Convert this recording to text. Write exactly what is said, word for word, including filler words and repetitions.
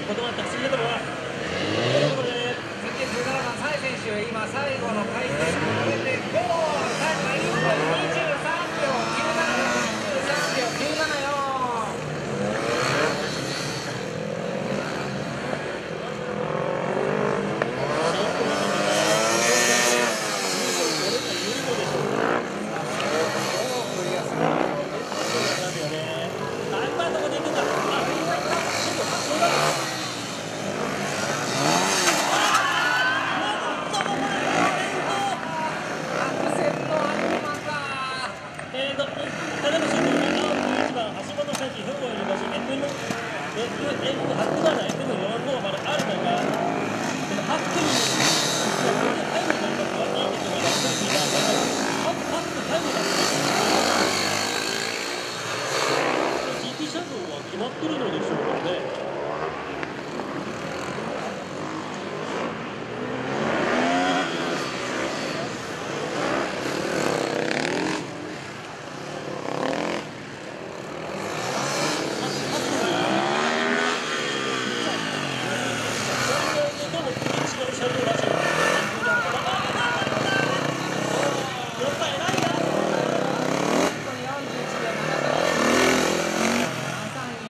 にこだわって走るところは、これで次じゅうななばん、サイ選手、今、最後の回転を上げて、ゴール、タイムがいっぷんにじゅうさんびょうきゅうなな、にじゅうさんびょうきゅうななよん。 決まってるのでしょうかね。